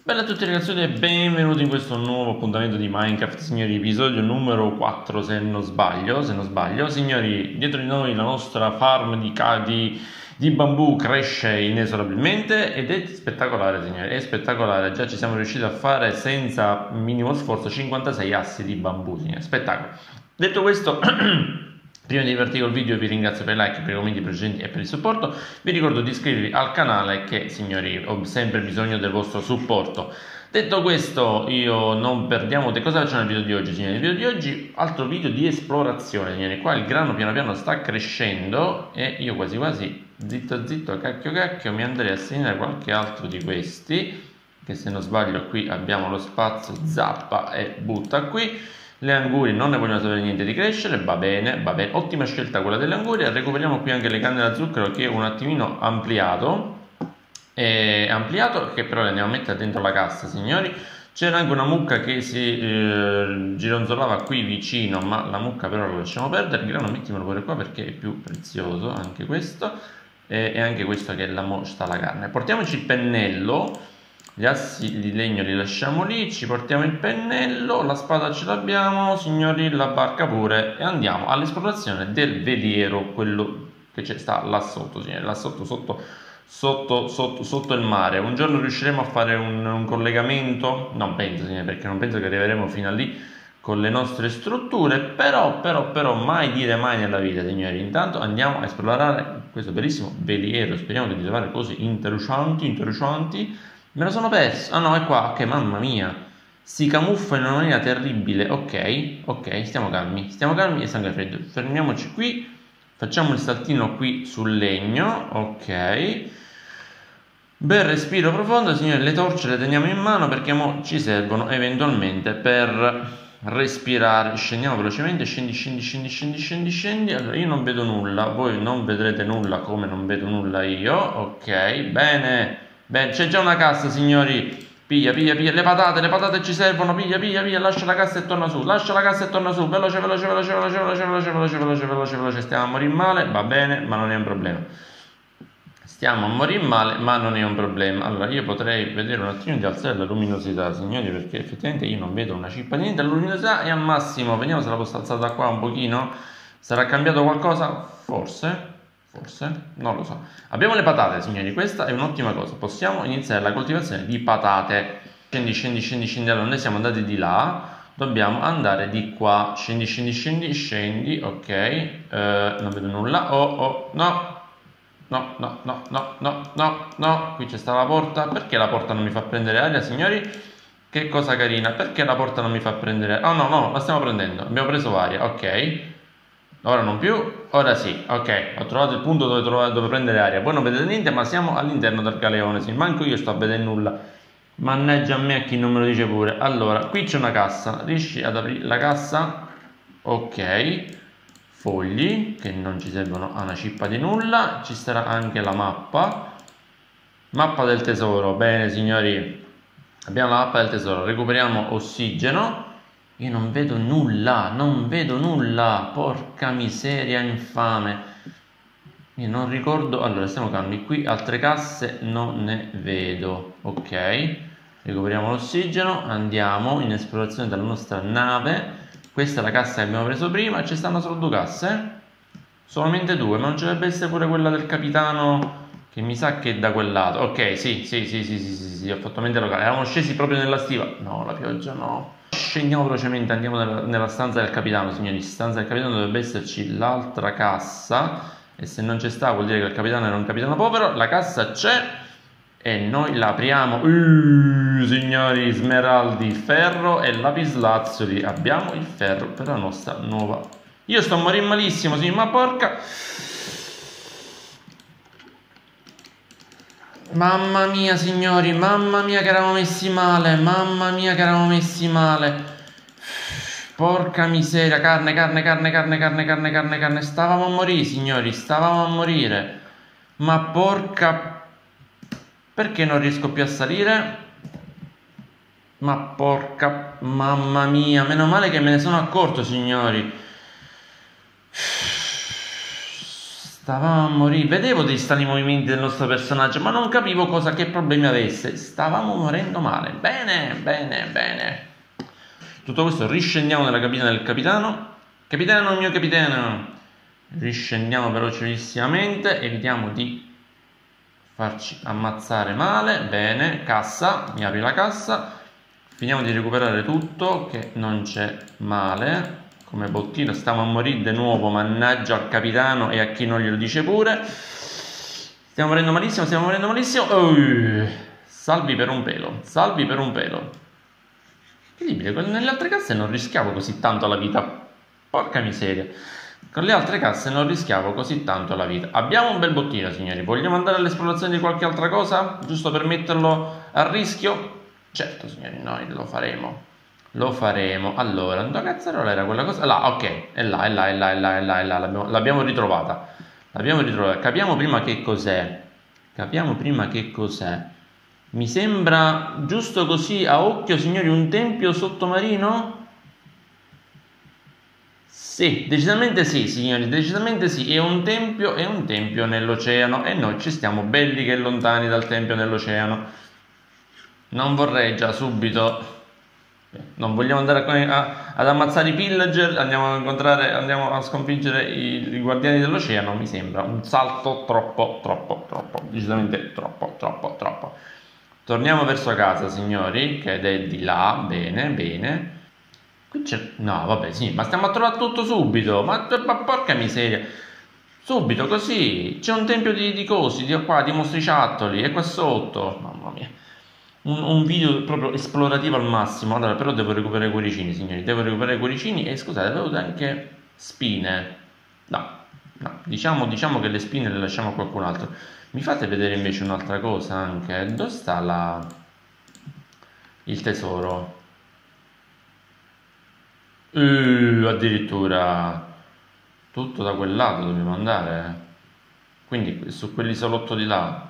Bella a tutti ragazzi e benvenuti in questo nuovo appuntamento di Minecraft, signori, episodio numero 4 se non sbaglio, signori. Dietro di noi la nostra farm di bambù cresce inesorabilmente ed è spettacolare, signori, è spettacolare. Già ci siamo riusciti a fare senza minimo sforzo 56 assi di bambù, signori, spettacolo. Detto questo prima di partire col video vi ringrazio per i like, per i commenti precedenti e per il supporto. Vi ricordo di iscrivervi al canale che, signori, ho sempre bisogno del vostro supporto. Detto questo, io non perdiamo tempo. Cosa facciamo nel video di oggi, signori? Nel video di oggi, altro video di esplorazione, signori. Qua il grano piano piano sta crescendo e io quasi quasi, zitto, cacchio, mi andrei a segnare qualche altro di questi, che se non sbaglio qui abbiamo lo spazio, zappa e butta qui. Le angurie non ne vogliono sapere niente di crescere, va bene, ottima scelta quella delle angurie. Recuperiamo qui anche le canne da zucchero che è un attimino ampliato, che però le andiamo a mettere dentro la cassa, signori. C'era anche una mucca che si gironzolava qui vicino, ma la mucca però la lasciamo perdere. Il grano mettimelo pure qua perché è più prezioso anche questo, e anche questo che sta la carne. Portiamoci il pennello. Gli assi di legno li lasciamo lì, ci portiamo il pennello, la spada ce l'abbiamo, signori, la barca pure, e andiamo all'esplorazione del veliero, quello che sta là sotto, signori, là sotto il mare. Un giorno riusciremo a fare un collegamento? Non penso, signori, perché non penso che arriveremo fino a lì con le nostre strutture, però mai dire mai nella vita, signori. Intanto andiamo a esplorare questo bellissimo veliero, speriamo di trovare cose interessanti. Me lo sono perso. Ah no, è qua. Ok, mamma mia. Si camuffa in una maniera terribile. Ok, stiamo calmi e sangue freddo. Fermiamoci qui. Facciamo il saltino qui sul legno. Ok. Bel respiro profondo, signori. Le torce le teniamo in mano perché mo ci servono eventualmente per respirare. Scendiamo velocemente. Scendi. Allora, io non vedo nulla. Voi non vedrete nulla come non vedo nulla io. Ok, bene. Bene, c'è già una cassa, signori. Piglia. Le patate ci servono. Piglia. Lascia la cassa e torna su. Veloce. Stiamo a morire male. Va bene, ma non è un problema. Allora, io potrei vedere un attimo di alzare la luminosità, signori, perché effettivamente io non vedo una cippa di niente. La luminosità è al massimo. Vediamo se la posso alzare da qua un pochino. Sarà cambiato qualcosa? Forse, non lo so. Abbiamo le patate, signori, questa è un'ottima cosa. Possiamo iniziare la coltivazione di patate. Scendi. Allora, noi siamo andati di là, dobbiamo andare di qua. Scendi. Ok, non vedo nulla. No. Qui c'è sta la porta. Perché la porta non mi fa prendere aria, signori? Che cosa carina. Perché la porta non mi fa prendere aria? Oh no, la stiamo prendendo. Abbiamo preso aria, ok. Ora non più, ora sì, ok, ho trovato il punto dove prendere aria. Voi non vedete niente, ma siamo all'interno del galeone, sì, manco io sto a vedere nulla. Mannaggia a me a chi non me lo dice pure. Allora, qui c'è una cassa, riesci ad aprire la cassa? Ok, fogli, che non ci servono a una cippa di nulla. Ci sarà anche la mappa del tesoro. Bene, signori, abbiamo la mappa del tesoro, recuperiamo ossigeno. Io non vedo nulla, porca miseria infame. Io non ricordo. Allora, stiamo calmi. Qui altre casse non ne vedo. Ok, recuperiamo l'ossigeno. Andiamo in esplorazione della nostra nave. Questa è la cassa che abbiamo preso prima. Ci stanno solo due casse? Solamente due, ma non ci dovrebbe essere pure quella del capitano, che mi sa che è da quel lato. Ok, sì, ho fatto mente locale. Eravamo scesi proprio nella stiva. No, la pioggia no. Scendiamo velocemente, andiamo nella stanza del capitano, signori. Stanza del capitano dovrebbe esserci l'altra cassa, e se non c'è sta vuol dire che il capitano era un capitano povero. La cassa c'è e noi la apriamo. Signori, smeraldi, ferro e lapislazzuli. Abbiamo il ferro per la nostra nuova. Io sto a morire malissimo, sì, ma porca. Mamma mia, signori, mamma mia che eravamo messi male. Porca miseria, carne. Stavamo a morire, signori, Ma porca. Perché non riesco più a salire? Ma porca. Mamma mia, meno male che me ne sono accorto, signori. Stavamo a morire. Vedevo dei strani movimenti del nostro personaggio, ma non capivo che problemi avesse. Stavamo morendo male. Bene, bene, bene. Tutto questo, riscendiamo nella cabina del capitano. Capitano, mio capitano. Riscendiamo velocissimamente. Evitiamo di farci ammazzare male. Bene, cassa. Mi apri la cassa. Finiamo di recuperare tutto, che non c'è male. Come bottino, stiamo a morire di nuovo, mannaggia al capitano e a chi non glielo dice pure. Stiamo morendo malissimo, stiamo morendo malissimo. Salvi per un pelo, salvi per un pelo. Incredibile, nelle altre casse non rischiavo così tanto la vita. Porca miseria. Con le altre casse non rischiavo così tanto la vita. Abbiamo un bel bottino, signori. Vogliamo andare all'esplorazione di qualche altra cosa? Giusto per metterlo a rischio? Certo, signori, noi lo faremo. Lo faremo. Allora, dove cazzarola era quella cosa? Là, ok, è là. L'abbiamo ritrovata. L'abbiamo ritrovata. Capiamo prima che cos'è. Mi sembra, giusto così a occhio, signori, un tempio sottomarino? Sì, decisamente sì, signori, decisamente sì. È un tempio nell'oceano e noi ci stiamo belli che lontani dal tempio nell'oceano. Non vorrei già subito... Non vogliamo andare ad ammazzare i pillager, andiamo a sconfiggere i guardiani dell'oceano. Mi sembra un salto troppo, decisamente troppo. Torniamo verso casa, signori, che è di là. Bene. Qui c'è... No, vabbè, sì, ma stiamo a trovare tutto subito. Ma porca miseria. Subito, così. C'è un tempio di cosi, di mostriciattoli, e qua sotto. Mamma mia. Un video proprio esplorativo al massimo. Allora, però devo recuperare i cuoricini, signori. Devo recuperare i cuoricini. E scusate, avevo anche spine. No. Diciamo che le spine le lasciamo a qualcun altro. Mi fate vedere invece un'altra cosa anche. Dove sta il tesoro? Addirittura tutto da quel lato dobbiamo andare. Quindi su quell'isolotto di là.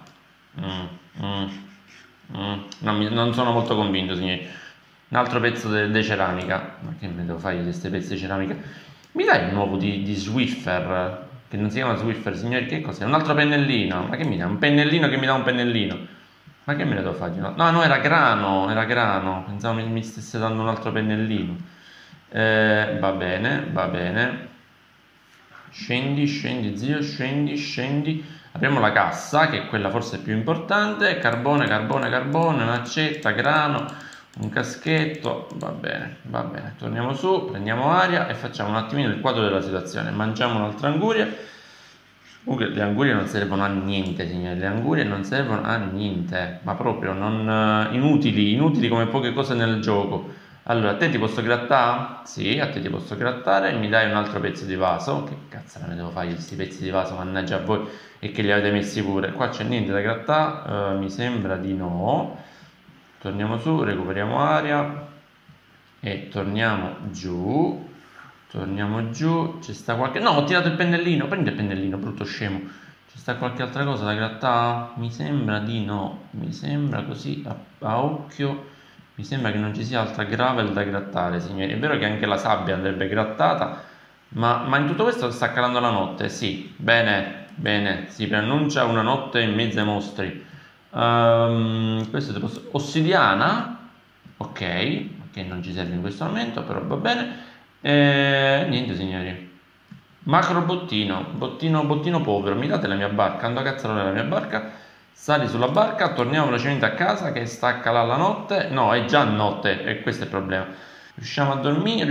Non sono molto convinto, signori. Un altro pezzo di ceramica. Ma che me devo fare di questi pezzi di ceramica? Mi dai un nuovo di Swiffer? Che non si chiama Swiffer, signori. Che cos'è? Un altro pennellino. Ma che mi dà? Un pennellino che mi dà un pennellino. Ma che me ne devo fare? No, era grano. Pensavo mi stesse dando un altro pennellino. Va bene. Scendi, zio, scendi. Apriamo la cassa, che è quella forse più importante. Carbone, un'accetta, grano, un caschetto. Va bene. Torniamo su, prendiamo aria e facciamo un attimino il quadro della situazione. Mangiamo un'altra anguria. Comunque le angurie non servono a niente, signori. Le angurie non servono a niente, ma proprio non inutili come poche cose nel gioco. Allora, a te ti posso grattare? Sì, a te ti posso grattare. Mi dai un altro pezzo di vaso? Che cazzo ne devo fare questi pezzi di vaso? Mannaggia a voi, e che li avete messi pure. Qua c'è niente da grattare, mi sembra di no. Torniamo su, recuperiamo aria e torniamo giù. Ci sta qualche... No, ho tirato il pennellino. Prendi il pennellino, brutto scemo. Ci sta qualche altra cosa da grattare? Mi sembra di no. Mi sembra così a occhio. Mi sembra che non ci sia altra gravel da grattare, signori. È vero che anche la sabbia andrebbe grattata, ma in tutto questo sta calando la notte. Sì, bene. Si preannuncia una notte in mezzo ai mostri. Questo ossidiana. Ok, che non ci serve in questo momento, però va bene. Niente, signori. Macro bottino povero. Mi date la mia barca? Ando a cazzo non è la mia barca. Sali sulla barca, torniamo velocemente a casa che sta a calare la notte. No, è già notte e questo è il problema. Riusciamo a dormire.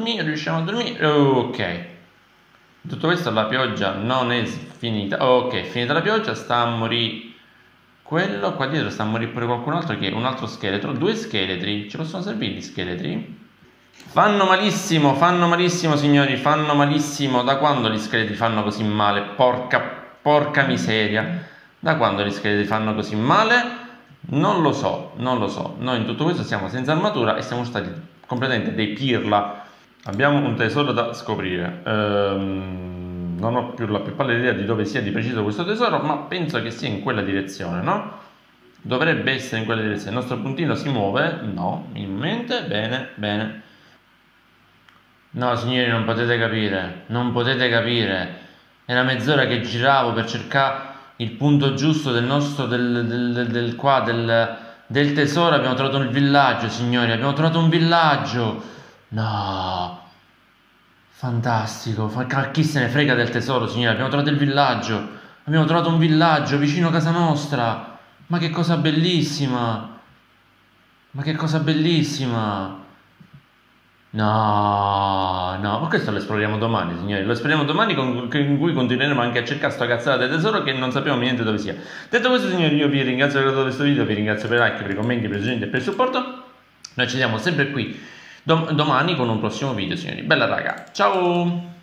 Ok. Tutto questo la pioggia non è finita. Ok, finita la pioggia, sta a morire quello. Qua dietro sta a morire pure qualcun altro, che è un altro scheletro. 2 scheletri. Ci possono servire gli scheletri? Fanno malissimo, signori. Fanno malissimo. Da quando gli scheletri fanno così male? Porca miseria. Da quando gli scheletri fanno così male? Non lo so. Noi in tutto questo siamo senza armatura e siamo stati completamente dei pirla. Abbiamo un tesoro da scoprire. Non ho più la più pallida idea di dove sia di preciso questo tesoro, ma penso che sia in quella direzione, no? Dovrebbe essere in quella direzione. Il nostro puntino si muove? No, minimamente. Bene. No, signori, non potete capire. Era mezz'ora che giravo per cercare il punto giusto del nostro, del tesoro. Abbiamo trovato il villaggio, signori, abbiamo trovato un villaggio. No, fantastico. Chi se ne frega del tesoro, signori? Abbiamo trovato il villaggio. Abbiamo trovato un villaggio vicino a casa nostra. Ma che cosa bellissima. Ma che cosa bellissima. No, no, ma questo lo esploriamo domani, signori. Lo esploriamo domani in cui continueremo anche a cercare sta cazzata del tesoro che non sappiamo niente dove sia. Detto questo, signori, io vi ringrazio per aver guardato questo video, vi ringrazio per i like, per i commenti, per i suggerimenti e per il supporto. Noi ci vediamo sempre qui domani con un prossimo video, signori. Bella raga, ciao!